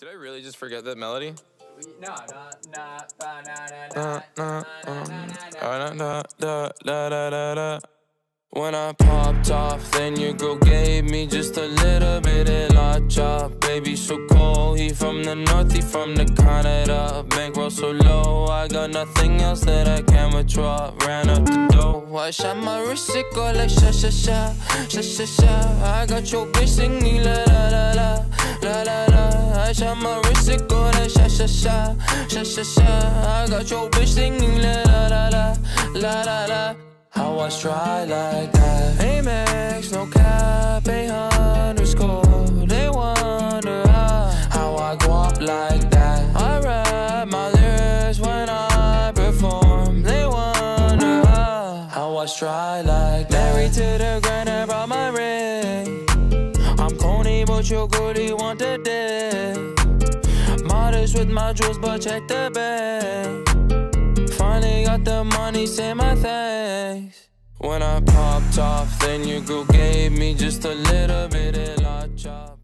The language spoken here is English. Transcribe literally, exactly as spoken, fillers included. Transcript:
Did I really just forget that melody? No, no, no, na na na na na na. When I popped off, then your girl gave me just a little bit of la chop. Baby so cold, he from the north, he from the Canada. Bankroll so low, I got nothing else that I can withdraw. Ran up the dough, I shot my wrist, it go like sha sha sha, sha sha sha. I got your bitch singing la la la la, la la la. I shot my wrist, it go like sha sha sha, sha sha sha. I got your bitch singing la la la la, la la la. How I try like that? Amex, no cap, a underscore. They wonder how, how I go up like that. I rap my lyrics when I perform. They wonder how, how I try like that. Married to the grind, I brought my ring. I'm corny, but your goodie want the dick. Modest with my jewels, but check the bag. Finally got the money, say my thanks. When I popped off, then your girl gave me just a little bit of la chop.